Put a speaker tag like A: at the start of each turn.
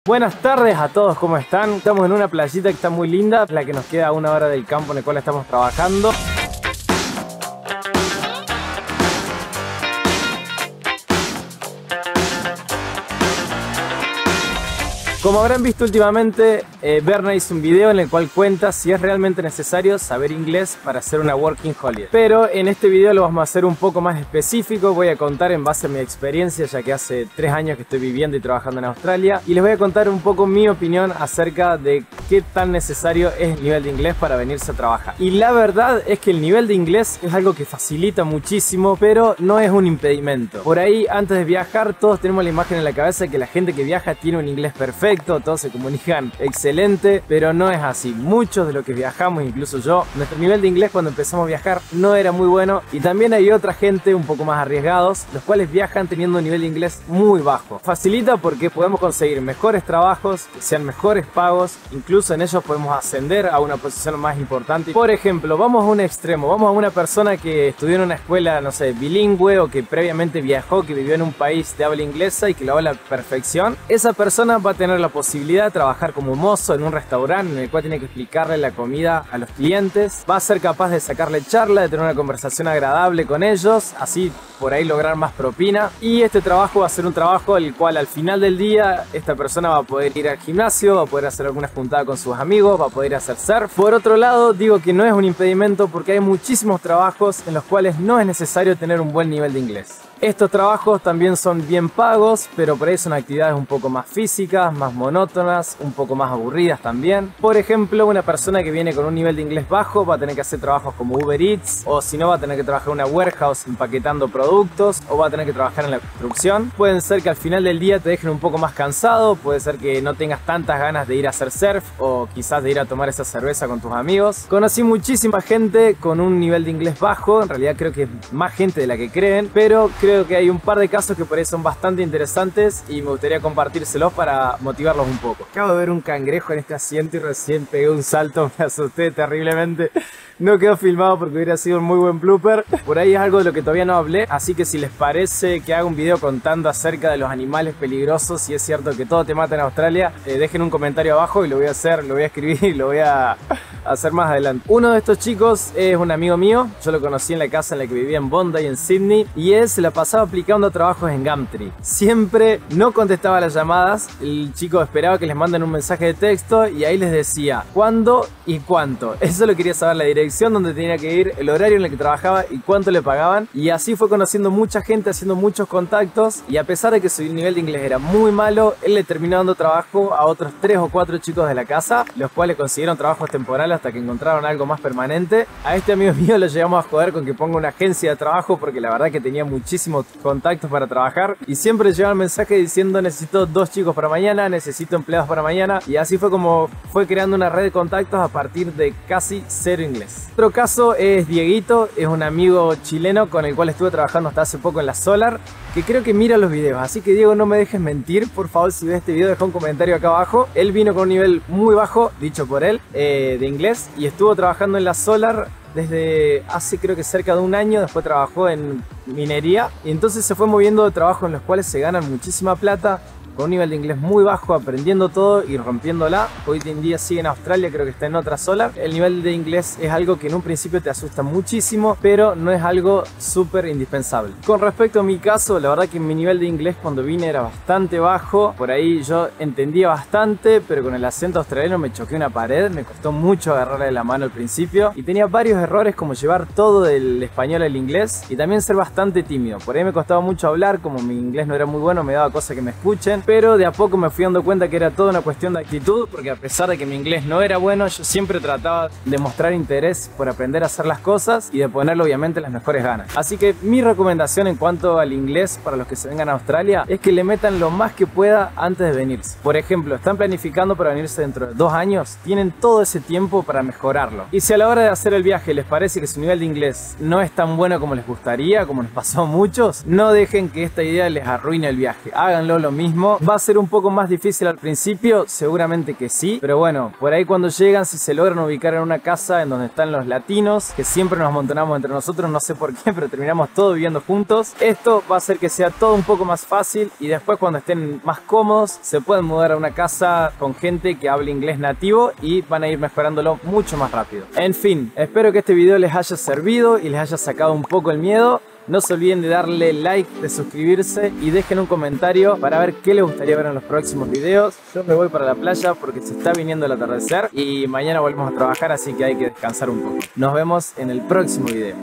A: Buenas tardes a todos, ¿cómo están? Estamos en una playita que está muy linda, la que nos queda a 1 hora del campo en el cual estamos trabajando. Como habrán visto últimamente, Berna hizo un video en el cual cuenta si es realmente necesario saber inglés para hacer una working holiday. Pero en este video lo vamos a hacer un poco más específico. Voy a contar en base a mi experiencia, ya que hace 3 años que estoy viviendo y trabajando en Australia. Y les voy a contar un poco mi opinión acerca de qué tan necesario es el nivel de inglés para venirse a trabajar. Y la verdad es que el nivel de inglés es algo que facilita muchísimo, pero no es un impedimento. Por ahí, antes de viajar, todos tenemos la imagen en la cabeza de que la gente que viaja tiene un inglés perfecto, todos se comunican excelente, pero no es así. Muchos de los que viajamos, incluso yo, nuestro nivel de inglés cuando empezamos a viajar no era muy bueno, y también hay otra gente un poco más arriesgados, los cuales viajan teniendo un nivel de inglés muy bajo. Facilita porque podemos conseguir mejores trabajos, que sean mejores pagos, incluso en ellos podemos ascender a una posición más importante. Por ejemplo, vamos a un extremo, vamos a una persona que estudió en una escuela, no sé, bilingüe, o que previamente viajó, que vivió en un país de habla inglesa y que lo habla a la perfección. Esa persona va a tener la posibilidad de trabajar como mozo en un restaurante en el cual tiene que explicarle la comida a los clientes, va a ser capaz de sacarle charla, de tener una conversación agradable con ellos, así por ahí lograr más propina. Y este trabajo va a ser un trabajo el cual al final del día esta persona va a poder ir al gimnasio, va a poder hacer alguna juntada con sus amigos, va a poder hacer surf. Por otro lado, digo que no es un impedimento porque hay muchísimos trabajos en los cuales no es necesario tener un buen nivel de inglés. Estos trabajos también son bien pagos, pero por ahí son actividades un poco más físicas, más monótonas, un poco más aburridas también. Por ejemplo, una persona que viene con un nivel de inglés bajo va a tener que hacer trabajos como Uber Eats, o si no va a tener que trabajar en una warehouse empaquetando productos, o va a tener que trabajar en la construcción. Pueden ser que al final del día te dejen un poco más cansado, puede ser que no tengas tantas ganas de ir a hacer surf, o quizás de ir a tomar esa cerveza con tus amigos. Conocí muchísima gente con un nivel de inglés bajo, en realidad creo que es más gente de la que creen, pero creo que hay un par de casos que por ahí son bastante interesantes y me gustaría compartírselos para motivarlos un poco. Acabo de ver un cangrejo en este asiento y recién pegué un salto, me asusté terriblemente. No quedó filmado porque hubiera sido un muy buen blooper. Por ahí es algo de lo que todavía no hablé, así que si les parece que haga un video contando acerca de los animales peligrosos, si es cierto que todo te mata en Australia, dejen un comentario abajo y lo voy a hacer, lo voy a escribir y lo voy a hacer más adelante. Uno de estos chicos es un amigo mío, yo lo conocí en la casa en la que vivía en Bondi, en Sydney, y él se la pasaba aplicando trabajos en Gumtree. Siempre no contestaba las llamadas, el chico esperaba que les manden un mensaje de texto y ahí les decía cuándo y cuánto. Eso lo quería saber, la dirección donde tenía que ir, el horario en el que trabajaba y cuánto le pagaban. Y así fue conociendo mucha gente, haciendo muchos contactos, y a pesar de que su nivel de inglés era muy malo, él le terminó dando trabajo a otros 3 o 4 chicos de la casa, los cuales consiguieron trabajos temporales hasta que encontraron algo más permanente. A este amigo mío lo llegamos a joder con que ponga una agencia de trabajo porque la verdad que tenía muchísimos contactos para trabajar y siempre llegaba el mensaje diciendo necesito 2 chicos para mañana, necesito empleados para mañana, y así fue como fue creando una red de contactos a partir de casi 0 inglés. Otro caso es Dieguito, es un amigo chileno con el cual estuve trabajando hasta hace poco en la Solar, que creo que mira los videos, así que Diego, no me dejes mentir, por favor, si ves este video deja un comentario acá abajo. Él vino con un nivel muy bajo, dicho por él, de inglés, y estuvo trabajando en la Solar desde hace creo que cerca de 1 año. Después trabajó en minería y entonces se fue moviendo de trabajos en los cuales se ganan muchísima plata, con un nivel de inglés muy bajo, aprendiendo todo y rompiéndola. Hoy en día sigue en Australia, creo que está en otra Solar. El nivel de inglés es algo que en un principio te asusta muchísimo, pero no es algo súper indispensable. Con respecto a mi caso, la verdad que mi nivel de inglés cuando vine era bastante bajo. Por ahí yo entendía bastante, pero con el acento australiano me choqué una pared, me costó mucho agarrarle la mano al principio y tenía varios errores como llevar todo del español al inglés y también ser bastante tímido. Por ahí me costaba mucho hablar, como mi inglés no era muy bueno, me daba cosa que me escuchen. Pero de a poco me fui dando cuenta que era toda una cuestión de actitud, porque a pesar de que mi inglés no era bueno, yo siempre trataba de mostrar interés por aprender a hacer las cosas y de ponerle obviamente las mejores ganas. Así que mi recomendación en cuanto al inglés para los que se vengan a Australia es que le metan lo más que pueda antes de venirse. Por ejemplo, están planificando para venirse dentro de 2 años, tienen todo ese tiempo para mejorarlo. Y si a la hora de hacer el viaje les parece que su nivel de inglés no es tan bueno como les gustaría, como nos pasó a muchos, no dejen que esta idea les arruine el viaje. Háganlo lo mismo pero va a ser un poco más difícil al principio, seguramente que sí, pero bueno, por ahí cuando llegan, si se logran ubicar en una casa en donde están los latinos, que siempre nos amontonamos entre nosotros, no sé por qué, pero terminamos todos viviendo juntos, esto va a hacer que sea todo un poco más fácil y después cuando estén más cómodos se pueden mudar a una casa con gente que hable inglés nativo y van a ir mejorándolo mucho más rápido. En fin, espero que este video les haya servido y les haya sacado un poco el miedo. No se olviden de darle like, de suscribirse y dejen un comentario para ver qué les gustaría ver en los próximos videos. Yo me voy para la playa porque se está viniendo el atardecer y mañana volvemos a trabajar, así que hay que descansar un poco. Nos vemos en el próximo video.